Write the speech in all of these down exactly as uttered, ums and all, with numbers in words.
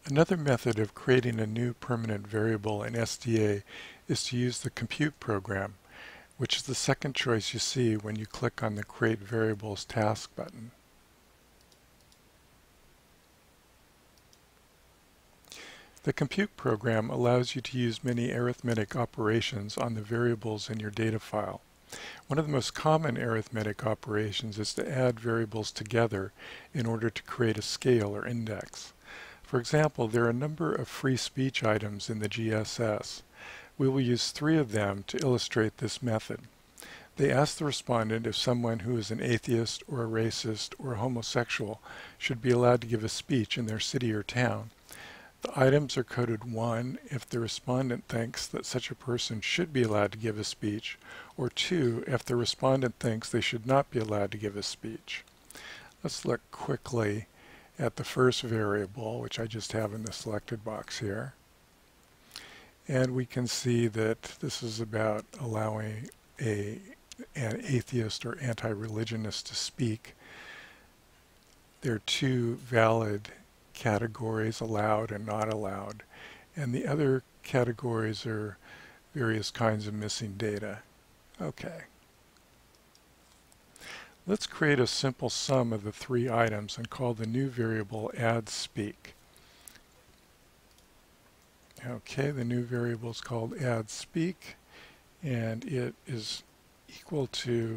Another method of creating a new permanent variable in S D A is to use the compute program, which is the second choice you see when you click on the Create Variables task button. The compute program allows you to use many arithmetic operations on the variables in your data file. One of the most common arithmetic operations is to add variables together in order to create a scale or index. For example, there are a number of free speech items in the G S S. We will use three of them to illustrate this method. They ask the respondent if someone who is an atheist or a racist or a homosexual should be allowed to give a speech in their city or town. The items are coded one if the respondent thinks that such a person should be allowed to give a speech, or two if the respondent thinks they should not be allowed to give a speech. Let's look quickly at the first variable, which I just have in the selected box here. And we can see that this is about allowing a, an atheist or anti-religionist to speak. There are two valid categories, allowed and not allowed, and the other categories are various kinds of missing data. Okay. Let's create a simple sum of the three items and call the new variable addSpeak. Okay, the new variable is called addSpeak, and it is equal to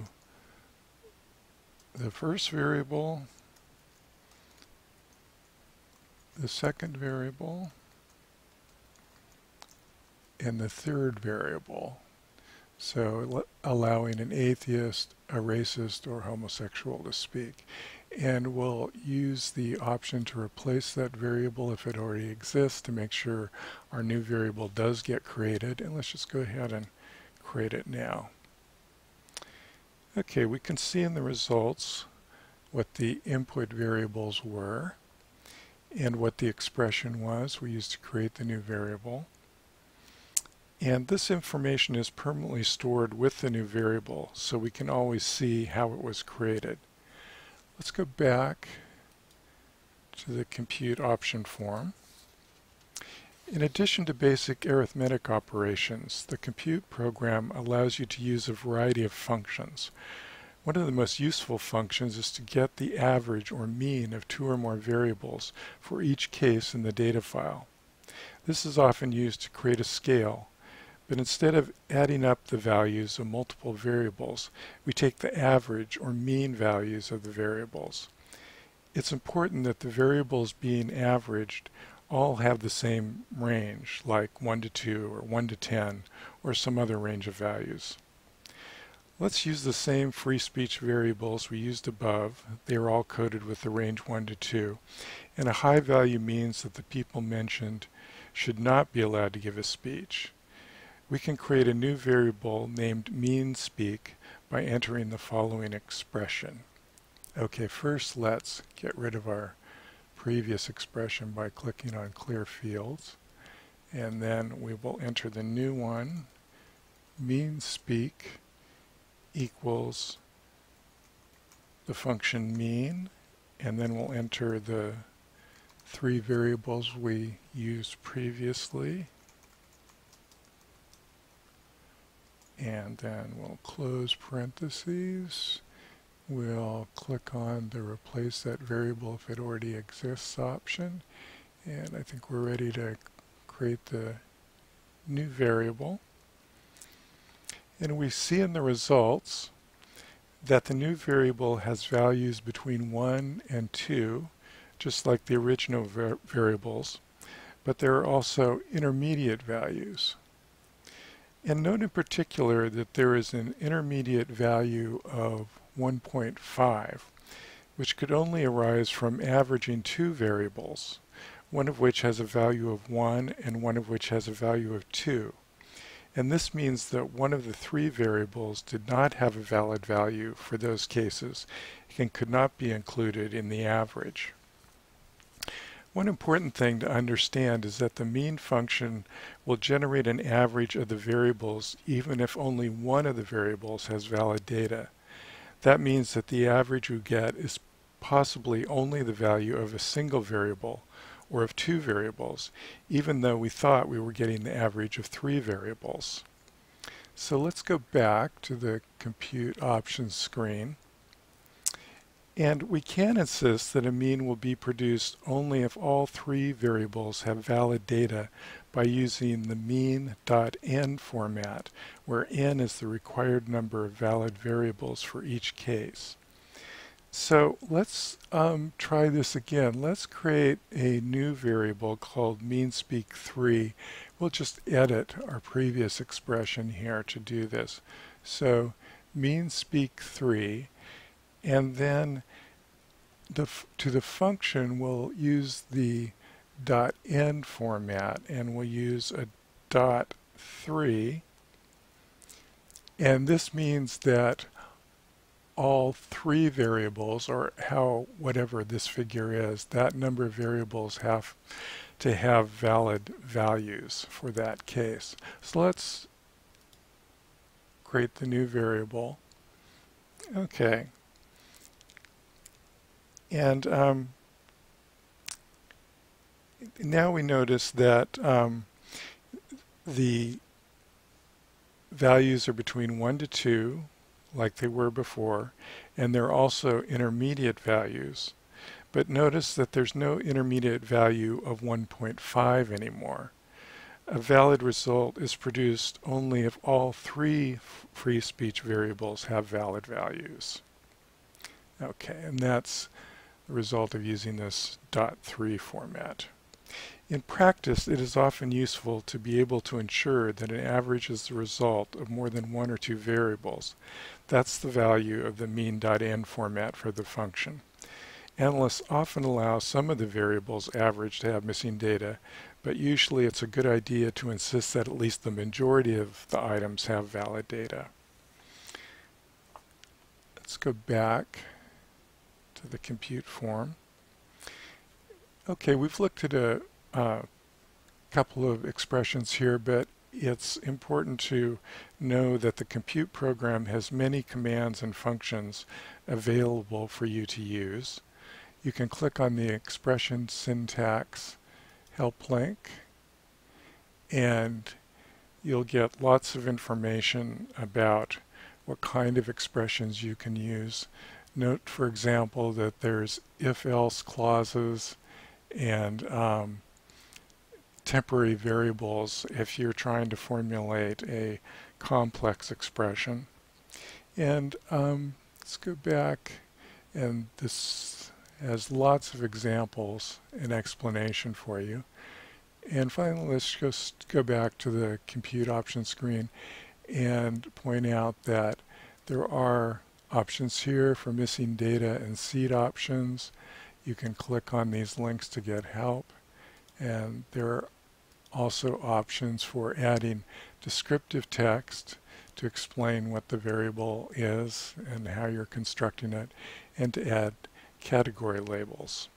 the first variable, the second variable, and the third variable. So allowing an atheist, a racist, or homosexual to speak. And we'll use the option to replace that variable if it already exists to make sure our new variable does get created. And let's just go ahead and create it now. Okay, we can see in the results what the input variables were and what the expression was we used to create the new variable. And this information is permanently stored with the new variable, so we can always see how it was created. Let's go back to the compute option form. In addition to basic arithmetic operations, the compute program allows you to use a variety of functions. One of the most useful functions is to get the average or mean of two or more variables for each case in the data file. This is often used to create a scale. But instead of adding up the values of multiple variables, we take the average or mean values of the variables. It's important that the variables being averaged all have the same range, like one to two or one to ten, or some other range of values. Let's use the same free speech variables we used above. They are all coded with the range one to two, and a high value means that the people mentioned should not be allowed to give a speech. We can create a new variable named meanSpeak by entering the following expression. Okay, first let's get rid of our previous expression by clicking on Clear Fields, and then we will enter the new one. meanSpeak equals the function mean, and then we'll enter the three variables we used previously. And then we'll close parentheses. We'll click on the replace that variable if it already exists option. And I think we're ready to create the new variable. And we see in the results that the new variable has values between one and two, just like the original var variables, but there are also intermediate values. And note in particular that there is an intermediate value of one point five, which could only arise from averaging two variables, one of which has a value of one and one of which has a value of two. And this means that one of the three variables did not have a valid value for those cases and could not be included in the average. One important thing to understand is that the mean function will generate an average of the variables even if only one of the variables has valid data. That means that the average you get is possibly only the value of a single variable, or of two variables, even though we thought we were getting the average of three variables. So let's go back to the Compute Options screen. And we can insist that a mean will be produced only if all three variables have valid data by using the mean.n format, where n is the required number of valid variables for each case. So let's um, try this again. Let's create a new variable called meanspeak three. We'll just edit our previous expression here to do this. So meanspeak three, and then the, to the function we'll use the .n format, and we'll use a dot three, and this means that all three variables, or how whatever this figure is, that number of variables have to have valid values for that case. So let's create the new variable. Okay. And um, now we notice that um, the values are between one to two, like they were before, and they're also intermediate values. But notice that there's no intermediate value of one point five anymore. A valid result is produced only if all three free speech variables have valid values. Okay, and that's the result of using this dot three format. In practice, it is often useful to be able to ensure that an average is the result of more than one or two variables. That's the value of the mean.n format for the function. Analysts often allow some of the variables average to have missing data, but usually it's a good idea to insist that at least the majority of the items have valid data. Let's go back to the compute form. Okay, we've looked at a uh, couple of expressions here, but it's important to know that the compute program has many commands and functions available for you to use. You can click on the expression syntax help link, and you'll get lots of information about what kind of expressions you can use. Note, for example, that there's if-else clauses and um, temporary variables if you're trying to formulate a complex expression. And um, let's go back, and this has lots of examples and explanation for you. And finally, let's just go back to the compute options screen and point out that there are options here for missing data and seed options. You can click on these links to get help, and there are also options for adding descriptive text to explain what the variable is and how you're constructing it, and to add category labels.